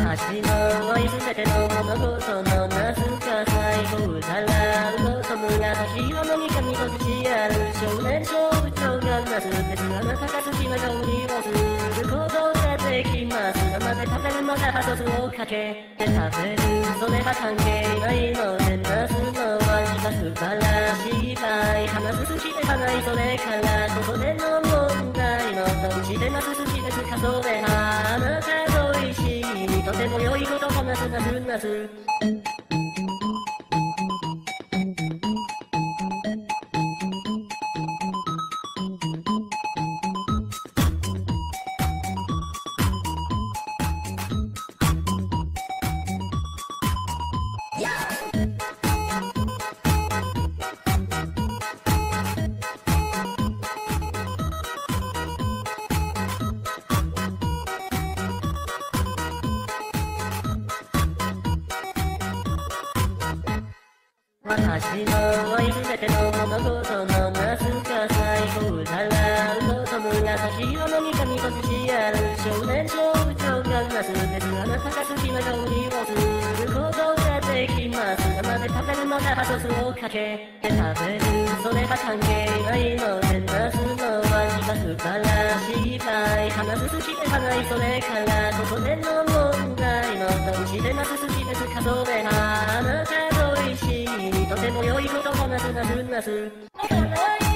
私の愛すべての物事のなすか最高だらうと紫色の三上と土ある少年少婦長がなす別あなたが好きな料理をすることができます生で食べるまだソースをかけて食べるそれは関係ないのでなすの味が素晴らしい場合話す好きではないそれからここでの問題のどっちでなす好きですかそれはあなたと美味しいとても良いことこなすなすなす私の愛すべての物事のなすか最高だらうと紫色の三上と土ある少年少婦長がなす別あなたが好きな料理をすることができます生で食べるまだソースをかけて食べるそれは関係ないのでなすの味が素晴らしい場合話す好きではないそれからここでの問題のどっちでなす好きですかそれはあなたと美味しいとても良いことこなすなすなす